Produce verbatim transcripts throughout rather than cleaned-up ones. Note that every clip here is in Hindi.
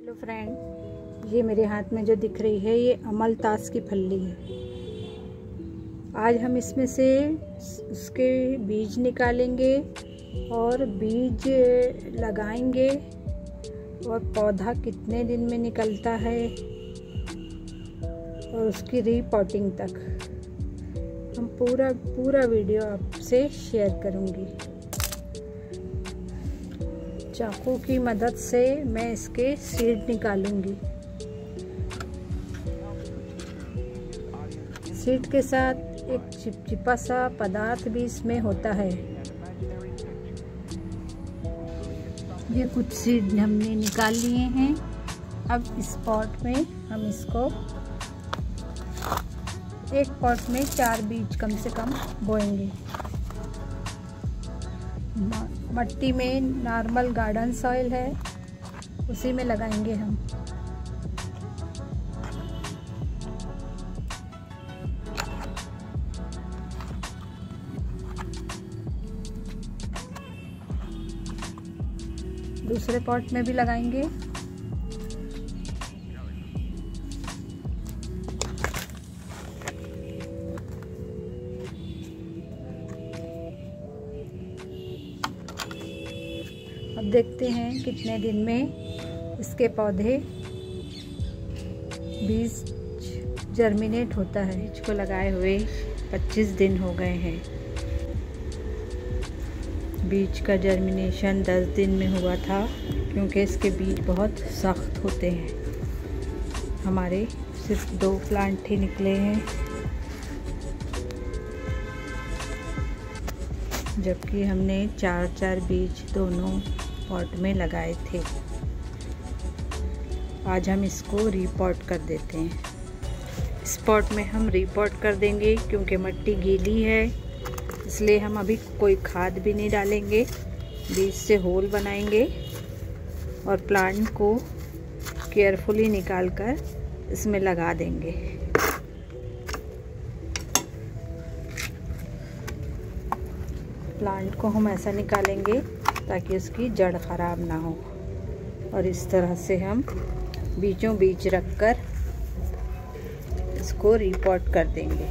हेलो फ्रेंड, ये मेरे हाथ में जो दिख रही है ये अमलतास की फल्ली है। आज हम इसमें से उसके बीज निकालेंगे और बीज लगाएंगे और पौधा कितने दिन में निकलता है और उसकी रीपॉटिंग तक हम पूरा पूरा वीडियो आपसे शेयर करूंगी। चाकू की मदद से मैं इसके सीड निकालूंगी। सीड के साथ एक चिपचिपा सा पदार्थ भी इसमें होता है। ये कुछ सीड हमने निकाल लिए हैं। अब इस पॉट में हम इसको एक पॉट में चार बीज कम से कम बोएंगे। मट्टी में नॉर्मल गार्डन सॉइल है, उसी में लगाएंगे हम। दूसरे पॉट में भी लगाएंगे। अब देखते हैं कितने दिन में इसके पौधे बीज जर्मिनेट होता है। बीज को लगाए हुए पच्चीस दिन हो गए हैं। बीज का जर्मिनेशन दस दिन में हुआ था, क्योंकि इसके बीज बहुत सख्त होते हैं। हमारे सिर्फ दो प्लांट ही निकले हैं, जबकि हमने चार चार बीज दोनों पॉट में लगाए थे। आज हम इसको रीपॉट कर देते हैं। इस पॉट में हम रीपॉट कर देंगे क्योंकि मिट्टी गीली है, इसलिए हम अभी कोई खाद भी नहीं डालेंगे। बीज से होल बनाएंगे और प्लांट को केयरफुली निकालकर इसमें लगा देंगे। प्लांट को हम ऐसा निकालेंगे ताकि उसकी जड़ खराब ना हो, और इस तरह से हम बीचों बीच रखकर इसको रीपॉट कर देंगे।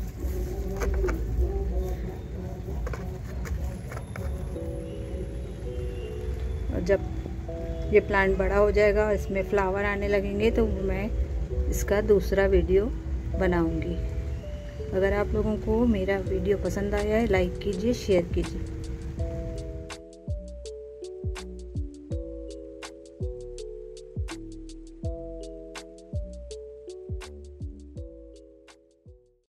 और जब ये प्लांट बड़ा हो जाएगा और इसमें फ्लावर आने लगेंगे तो मैं इसका दूसरा वीडियो बनाऊंगी। अगर आप लोगों को मेरा वीडियो पसंद आया है, लाइक कीजिए, शेयर कीजिए।